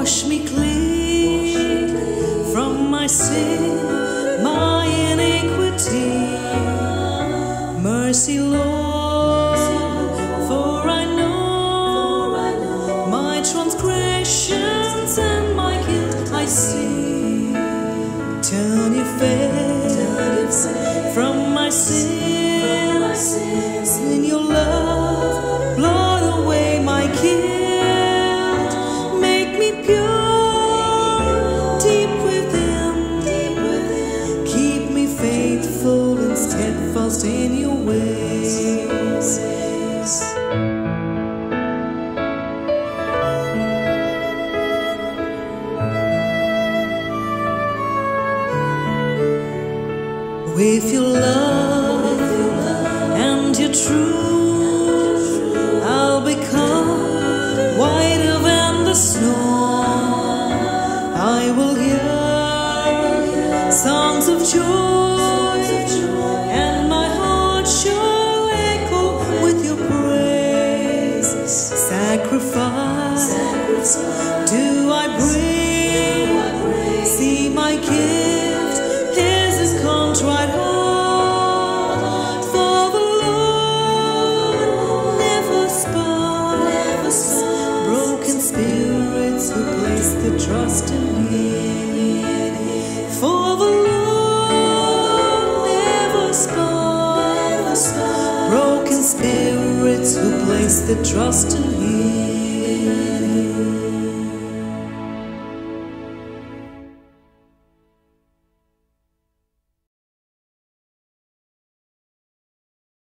Wash me clean from my sin, my iniquity. Mercy, Lord, for I know my transgressions and my guilt I see. Turn your face from my sin, in your love, blot away my guilt. Make me pure, deep within. Keep me faithful and steadfast in your ways. With your love and your truth, I'll become whiter than the snow. I will hear songs of joy, and my heart shall echo with your praise. Sacrifice do I bring? See my gift is a contrite heart. For the Lord never spurns broken spirits who place their trust in Him. For the Lord never spurns broken spirits who place their trust in Him.